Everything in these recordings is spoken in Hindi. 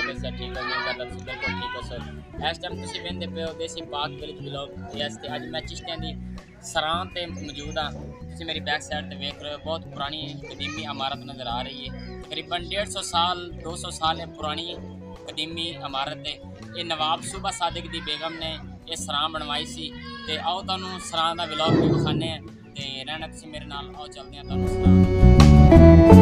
तबीयत से ठीक हो नहीं करता तुम बिल्कुल ठीक हो सर। इस टाइम तुम वेंदे पे हो देसी पाक विलेज ब्लॉग। यस अज मैं चिश्तियां दी सरां ते मौजूद हाँ। तुम मेरी बैक साइड ते वेख रहे हो बहुत पुरानी कदीमी इमारत नज़र आ रही है। तकरीबन 150 साल 200 साल पुरानी कदीमी इमारत है। ये नवाब सूबा सादिक दी बेगम ने ये सरां बनवाई सी। ते आओ तुहानू सरां दा व्लॉग भी विखाने ते रहना तुसीं मेरे नाल। आओ चलदे हां तुहानू सरां।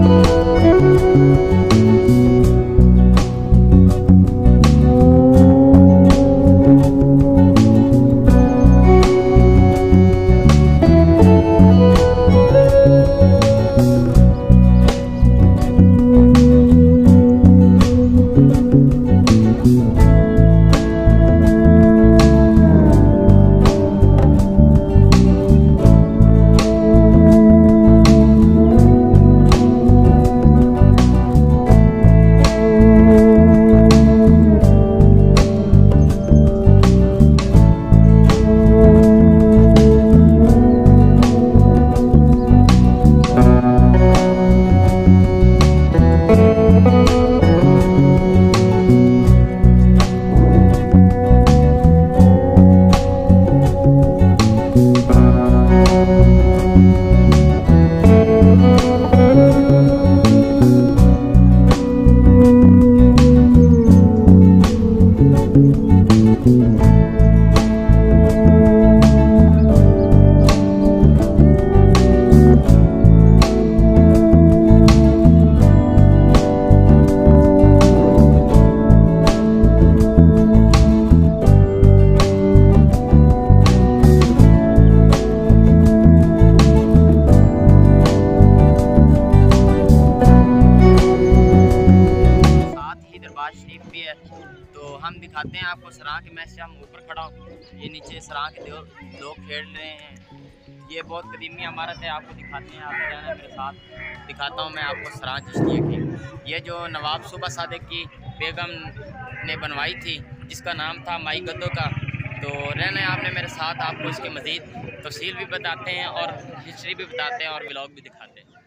तो हम दिखाते हैं आपको सरां के। मैं हम ऊपर खड़ा हूँ, ये नीचे सरां के लोग खेल रहे हैं। ये बहुत कदीमी इमारत है, आपको दिखाते हैं। आप रहना मेरे साथ, दिखाता हूँ मैं आपको सरां चिश्तिया की। ये जो नवाब सूबा सादिक की बेगम ने बनवाई थी जिसका नाम था माई गद्दो का। तो रहना है आपने मेरे साथ, आपको इसकी मज़ीद तफसील भी बताते हैं और हिस्ट्री भी बताते हैं और व्लॉग भी दिखाते हैं।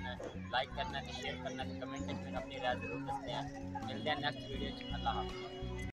लाइक करना है, शेयर करना है, कमेंट सेक्शन में अपनी राय जरूर दसते हैं। मिलते हैं नेक्स्ट वीडियो। अल्लाह हाफ़िज़।